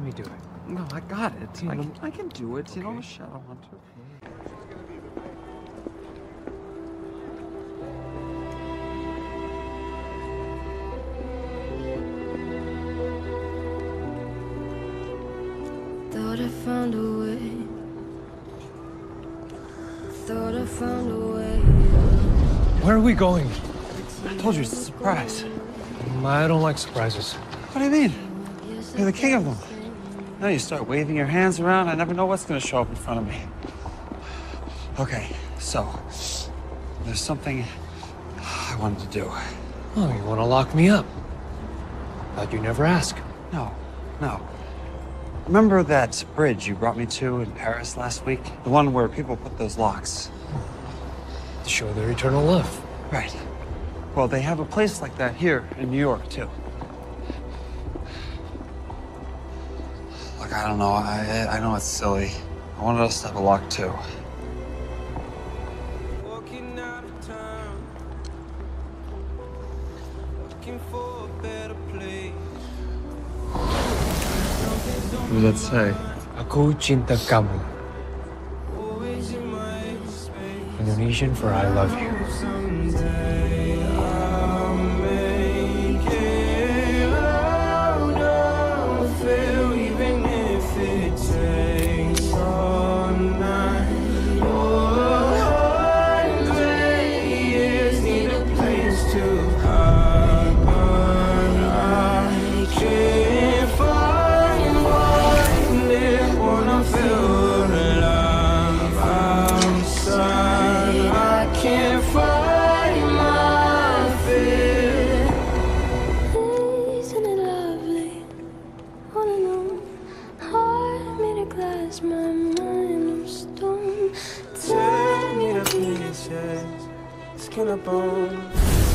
me do it. No, I got it. I can do it. Okay. You know, I'm a Shadowhunter. Thought I found a way. Thought I found a way. Where are we going? I told you it's a surprise. I don't like surprises. What do you mean? You're the king of them. Now you start waving your hands around, I never know what's gonna show up in front of me. Okay, so there's something I wanted to do. Oh, you want to lock me up? Thought you'd never ask. No. Remember that bridge you brought me to in Paris last week? The one where people put those locks. To show their eternal love. Right. Well, they have a place like that here in New York, too. Look, I don't know. I know it's silly. I wanted us to have a lock, too. Walking out of town, looking for a better place. What does that say? Aku cinta kamu. Indonesian for I love you. Someday I'll make it out of it, even if it takes all night or 100 years. Need a place to hide, but I can't find one there. Wanna feel alive outside. I can't find my fear. Isn't it lovely? All alone, heart made of glass, my mind of stone. Tell me the pieces, skin and bone.